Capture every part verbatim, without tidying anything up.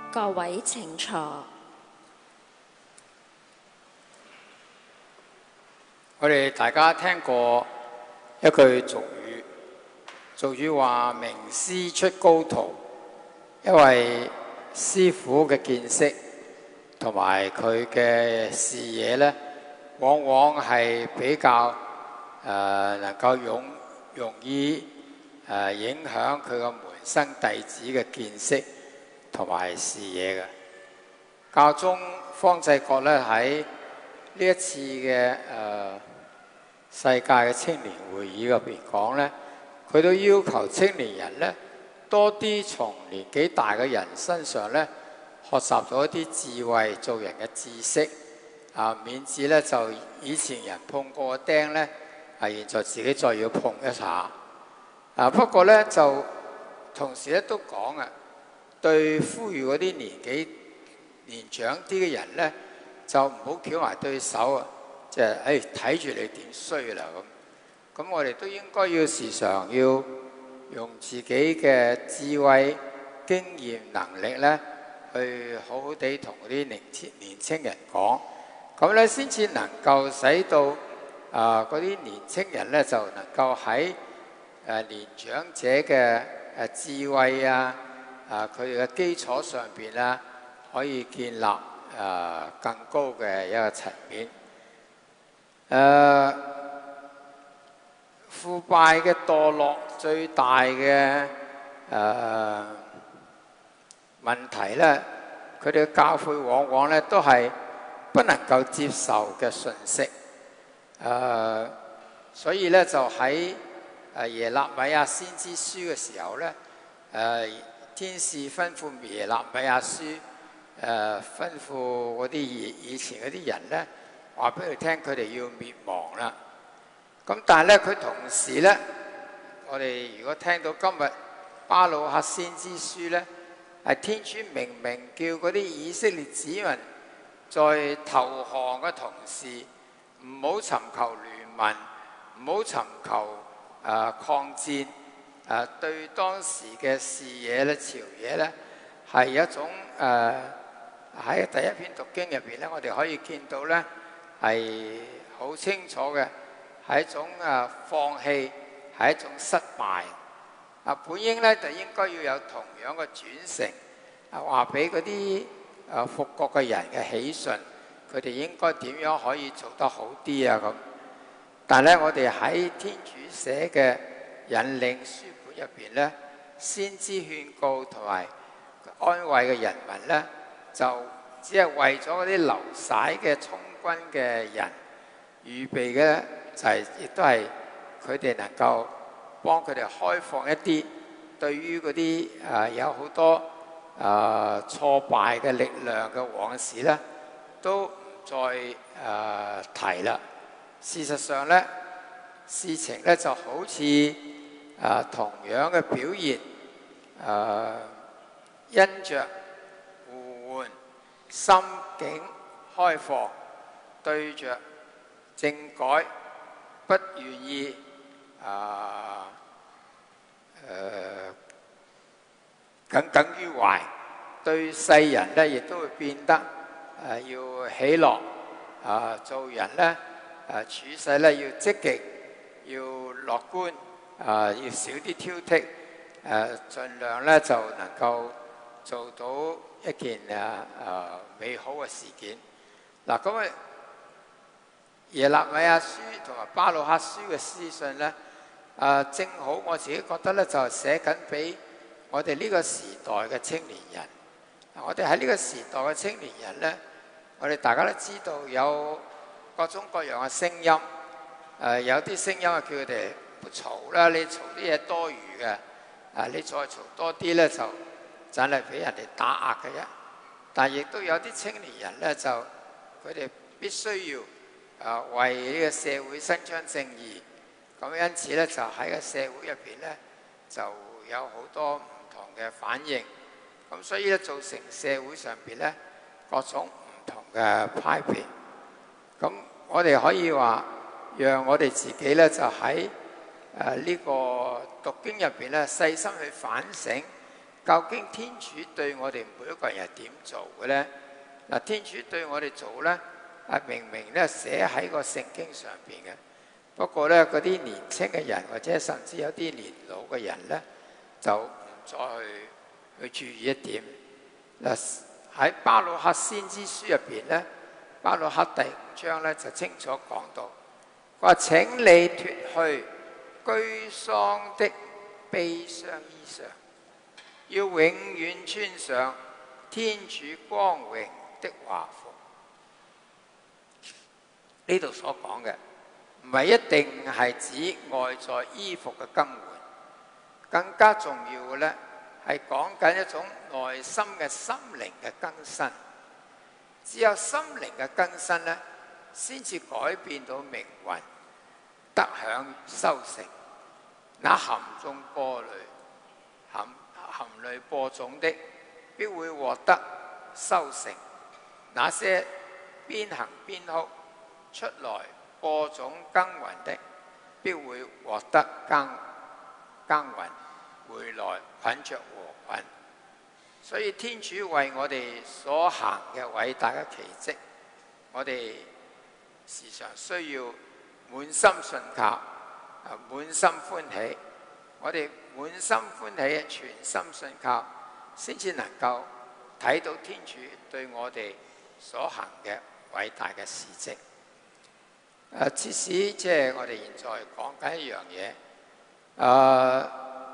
各位請坐。 我哋大家聽過一句俗語，俗語話名師出高徒，因為師傅嘅見識同埋佢嘅視野呢，往往係比較誒、呃、能夠容容易誒、呃、影響佢個門生弟子嘅見識同埋視野嘅。教宗方濟各呢喺呢一次嘅誒、呃世界嘅青年會議入邊講呢，佢都要求青年人呢多啲從年紀大嘅人身上呢學習到一啲智慧做人嘅知識啊，免至呢就以前人碰過嘅釘呢，啊現在自己再要碰一下啊。不過呢，就同時咧都講啊，對呼籲嗰啲年紀年長啲嘅人呢，就唔好翹埋對手啊！即係誒睇住你點衰啦咁，咁我哋都應該要時常要用自己嘅智慧、經驗、能力咧，去好好地同嗰啲年青年青人講，咁咧先至能夠使到啊嗰啲年青人咧就能夠喺誒年長者嘅誒智慧啊啊佢哋嘅基礎上邊啊，可以建立啊更高嘅一個層面。誒、uh, 腐敗嘅墮落最大嘅誒、uh, 問題咧，佢哋嘅教誨往往咧都係不能夠接受嘅信息。誒、uh, 所以咧就喺誒耶肋米亞先知書嘅時候咧，誒、uh, 天使吩咐耶肋米亞書誒、uh, 吩咐嗰啲以以前嗰啲人咧。話俾佢聽，佢哋要滅亡啦。咁但係咧，佢同時咧，我哋如果聽到今日巴魯克先知書咧，係天主明明叫嗰啲以色列子民在投降嘅同時，唔好尋求聯盟，唔好尋求誒、呃、抗戰，誒、呃、對當時嘅視野咧、朝野咧，係一種誒喺、呃、第一篇讀經入邊咧，我哋可以見到咧。係好清楚嘅，係一種誒放棄，係一種失敗。啊，本應咧就應該要有同樣嘅轉承，啊話俾嗰啲誒復國嘅人嘅喜訊，佢哋應該點樣可以做得好啲啊咁。但係咧，我哋喺天主寫嘅引領書本入邊咧，先知勸告同埋安慰嘅人民咧，就只係為咗嗰啲流徙嘅從軍嘅人預備嘅就係、是，亦都係佢哋能夠幫佢哋開放一啲對於嗰啲誒有好多誒、呃、挫敗嘅力量嘅往事咧，都唔再誒、呃、提啦。事實上咧，事情咧就好似誒、呃、同樣嘅表現誒、呃，因着互換心境開放。對着政改不願意啊誒耿耿於懷，對世人咧亦都會變得誒、啊、要喜樂啊，做人咧誒處世咧要積極，要樂觀啊，要少啲挑剔誒、啊，盡量咧就能夠做到一件誒誒、啊、美好嘅事件。嗱咁啊〜耶肋米亞書同埋巴魯克書嘅書信咧，啊，正好我自己覺得咧，就係寫緊俾我哋呢個時代嘅青年人。我哋喺呢個時代嘅青年人咧，我哋大家都知道有各種各樣嘅聲音。誒，有啲聲音啊，叫佢哋唔好嘈啦，你嘈啲嘢多餘嘅。啊，你再嘈多啲咧，就真係俾人哋打壓嘅啫。但係亦都有啲青年人咧，就佢哋必須要。啊，為呢個社會伸張正義，咁因此咧就喺個社會入邊咧就有好多唔同嘅反應，咁所以咧造成社會上邊咧各種唔同嘅派別。咁我哋可以話，讓我哋自己咧就喺誒呢個讀經入邊咧細心去反省， 究竟天主對我哋每一個人係點做嘅呢？嗱，天主對我哋做呢，係明明咧寫喺個聖經上邊嘅。不過咧，嗰啲年青嘅人或者甚至有啲年老嘅人咧，就唔再去去注意一點。嗱，喺巴魯克先知書入邊咧，巴魯克第五章咧就清楚講到，話請你脫去居喪的悲傷衣裳，要永遠穿上天主光榮的華服。呢度所講嘅唔係一定係指外在衣服嘅更換，更加重要嘅咧係講緊一種內心嘅心靈嘅更新。只有心靈嘅更新咧，先至改變到命運，得享收成。那含種播類、含含淚播種的，必會獲得收成；那些邊行邊哭出來播種耕耘的，必會獲得耕耕耘，回來捆着禾捆。所以天主為我哋所行嘅偉大嘅奇蹟，我哋時常需要滿心信靠，滿心歡喜。我哋滿心歡喜，全心信靠，先至能夠睇到天主對我哋所行嘅偉大嘅事蹟。誒，即使即係我哋現在講緊一樣嘢，誒，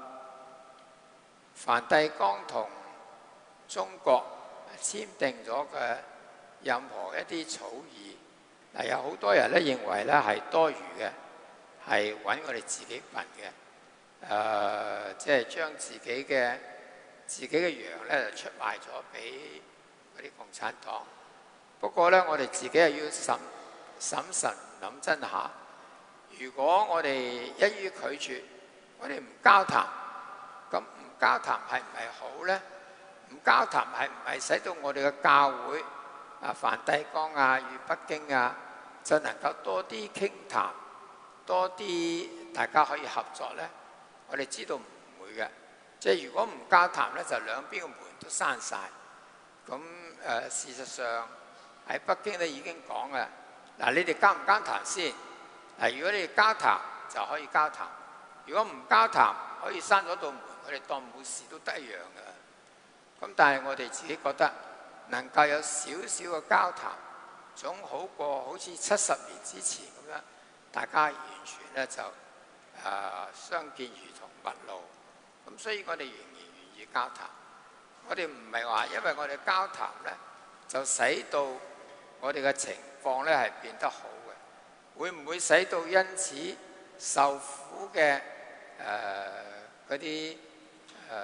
梵蒂岡同中國簽訂咗嘅任何一啲草擬，嗱，有好多人咧認為咧係多餘嘅，係揾我哋自己笨嘅。誒、呃，即係將自己嘅自己嘅羊咧就出賣咗俾嗰啲共產黨。不過咧，我哋自己係要審審慎諗真下。如果我哋一於拒絕，我哋唔交談，咁唔交談係唔係好咧？唔交談係唔係使到我哋嘅教會啊，梵蒂岡啊與北京啊，就能夠多啲傾談，多啲大家可以合作咧？我哋知道唔會嘅，即係如果唔交談咧，就兩邊嘅門都閂晒。咁誒、呃，事實上喺北京咧已經講嘅，嗱，你哋交唔交談先？嗱，如果你哋交談就可以交談，如果唔交談可以閂咗道門，我哋當冇事都得一樣嘅。咁但係我哋自己覺得能夠有少少嘅交談，總好過好似七十年之前咁樣，大家完全咧就誒、呃、相見如同陌路。咁所以我哋仍然願意交談。我哋唔係話因為我哋交談咧，就使到我哋嘅情況咧係變得好嘅。會唔會使到因此受苦嘅誒嗰啲誒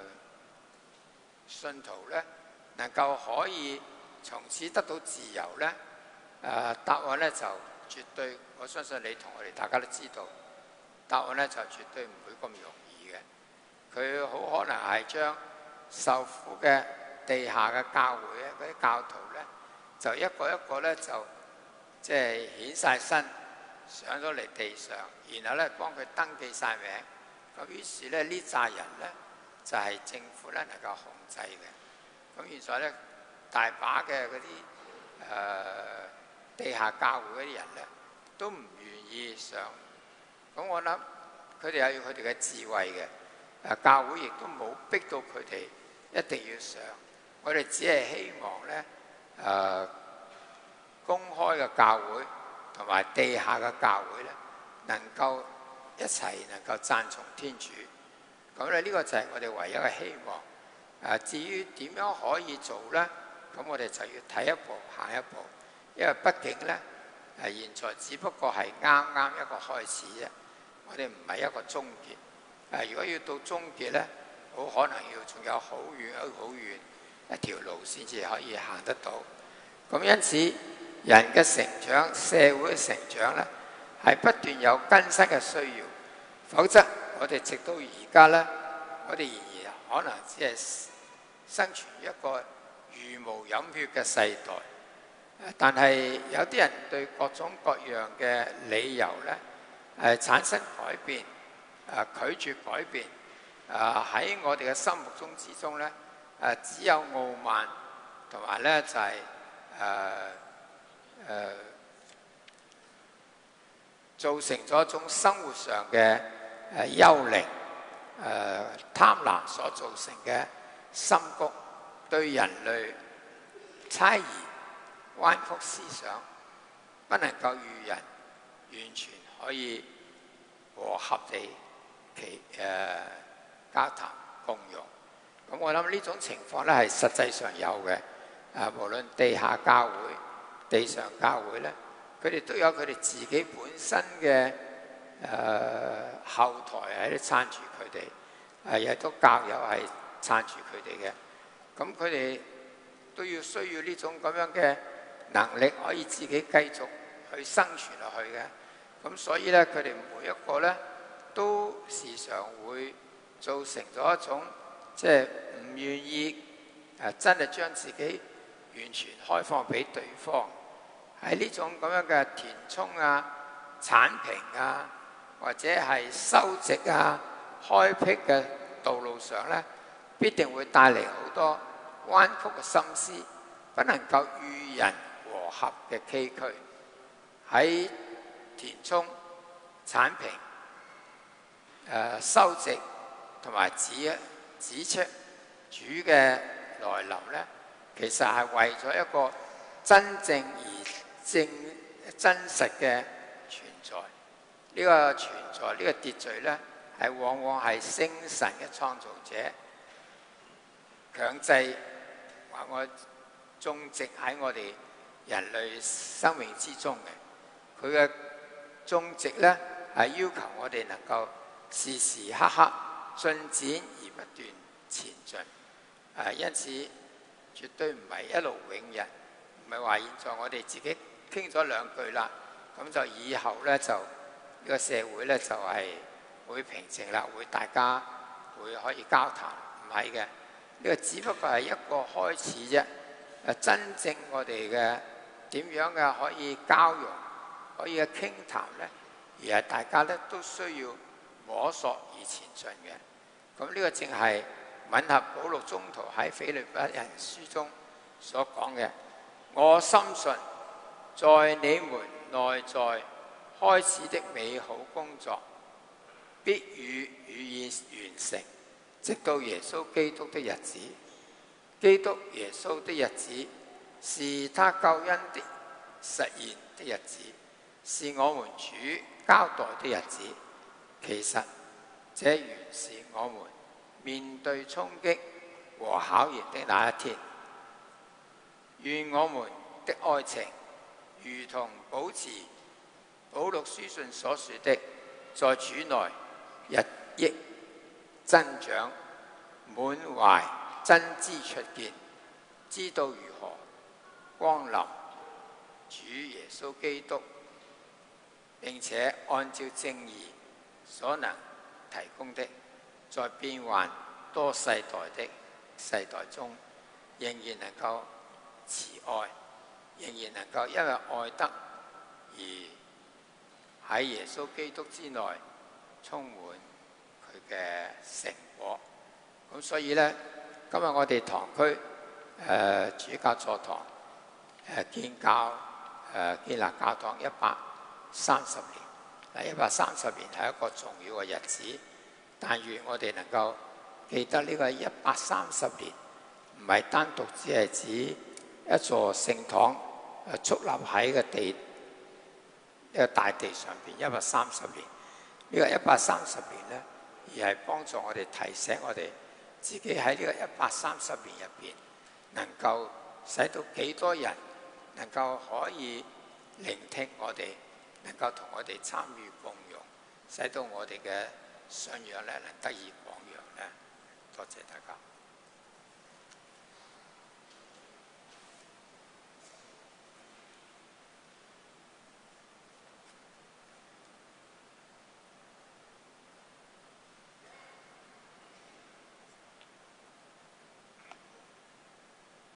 信徒咧，能夠可以從此得到自由咧？誒、呃、答案咧就絕對，我相信你同我哋大家都知道，答案咧就絕對唔會咁容易嘅。佢好可能係將受苦嘅地下嘅教會咧，嗰啲教徒咧，就一個一個咧就即係顯晒身上咗嚟地上，然後咧幫佢登記晒名。咁於是咧呢扎人咧就係、是、政府咧能夠控制嘅。咁現在咧大把嘅嗰啲誒地下教會嗰啲人咧都唔願意上。咁我諗佢哋有佢哋嘅智慧嘅。誒教會亦都冇逼到佢哋一定要上。我哋只係希望咧誒、呃、公開嘅教會同埋地下嘅教會咧能夠一齊能夠讚頌天主。咁咧呢個就係我哋唯一嘅希望。誒、呃、至於點樣可以做咧？咁我哋就要睇一步行一步，因為畢竟咧誒現在只不過係啱啱一個開始啫，我哋唔係一個終結。誒，如果要到終結咧，好可能要仲有好遠好遠一條路先至可以行得到。咁因此，人嘅成長、社會嘅成長咧，係不斷有更新嘅需要。否則，我哋直到而家咧，我哋仍然可能只係生存一個茹毛飲血嘅世代。但係有啲人對各種各樣嘅理由咧，誒產生改變。誒拒絕改變， 啊喺我哋嘅心目中之中咧，誒只有傲慢同埋咧就係誒誒造成咗一種生活上嘅誒幽靈、誒貪婪所造成嘅深谷，對人類猜疑、彎曲思想，不能夠與人完全可以和合地其誒、呃、交談共融。咁我諗呢種情況咧係實際上有嘅。誒無論地下教會、地上教會咧，佢哋都有佢哋自己本身嘅誒、呃、後台喺度撐住佢哋，誒亦都教友係撐住佢哋嘅。咁佢哋都要需要呢種咁樣嘅能力，可以自己繼續去生存落去嘅。咁所以咧，佢哋每一個咧都時常會造成咗一種即係唔願意誒真係將自己完全開放俾對方。喺呢種咁樣嘅填充啊、剷平啊，或者係修直啊、開闢嘅道路上咧，必定會帶嚟好多彎曲嘅心思，不能夠與人和合嘅崎嶇。喺填充、剷平、誒、呃、修直同埋指指出主嘅來臨咧，其實係為咗一個真正而正真實嘅存在。呢、這個存在，呢、這個秩序咧，係往往係聖神嘅創造者強制話我種植喺我哋人類生命之中嘅。佢嘅種植咧係要求我哋能夠時時刻刻進展而不斷前進。誒，因此絕對唔係一勞永逸，唔係話現在我哋自己傾咗兩句啦，咁就以後咧就呢個社會咧就係會平靜啦，會大家會可以交談，唔係嘅，呢個只不過係一個開始啫。誒，真正我哋嘅點樣嘅可以交融，可以嘅傾談咧，而係大家咧都需要摸索而前進嘅。咁呢個正係吻合保祿宗徒喺腓立比人書中所講嘅。我深信，在你們內在開始的美好工作，必予予以完成，直到耶穌基督的日子。基督耶穌的日子，是他救恩的實現的日子，是我們主交代的日子。其實這原是我們面對衝擊和考驗的那一天。願我們的愛情如同保持保祿書信所說的，在主內日益增長，滿懷真知灼見，知道如何光臨主耶穌基督，並且按照正義所能提供的，在變幻多世代的世代中，仍然能夠慈愛，仍然能夠因為愛德而喺耶穌基督之內充滿佢嘅成果。咁所以呢，今日我哋堂區誒、呃、主教座堂誒、呃、建教誒、呃、建立教堂一百三十年。嗱，一百三十年係一個重要嘅日子，但願我哋能夠記得呢個一百三十年唔係單獨只係指一座聖堂誒矗立喺個地一個大地上邊一百三十年。呢個一百三十年咧，而係幫助我哋提醒我哋自己喺呢個一百三十年入邊，能夠使到幾多人能夠可以聆聽我哋，能夠同我哋參與共融，使到我哋嘅信仰咧能得以廣揚咧。多謝大家。